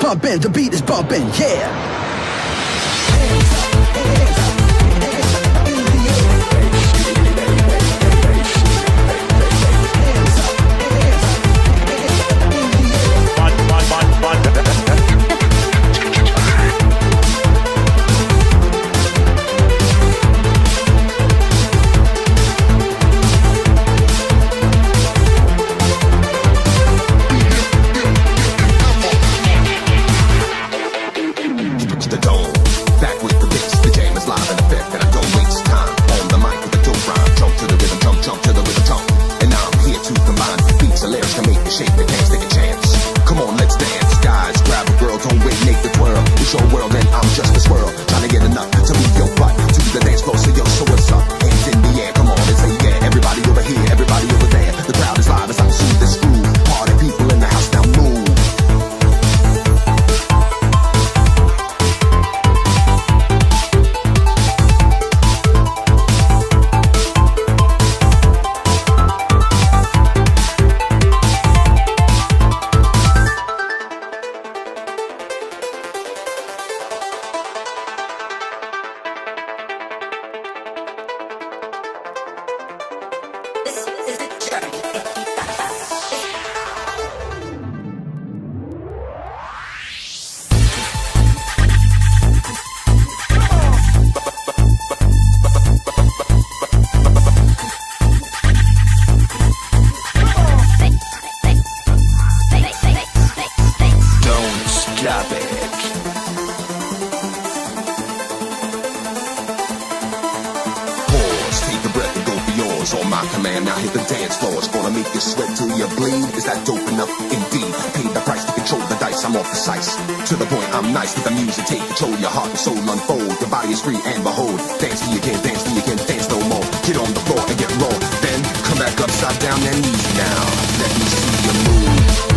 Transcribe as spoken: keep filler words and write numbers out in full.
pumping, the beat is bumping, yeah. On my command, now hit the dance floor. It's gonna make you sweat till you bleed. Is that dope enough? Indeed. Paid the price to control the dice. I'm all precise. To the point, I'm nice with the music. Take control, your heart and soul unfold. Your body is free and behold. Dance till you can't dance till you can't dance no more. Get on the floor and get raw. Then come back upside down and easy now. Let me see you move.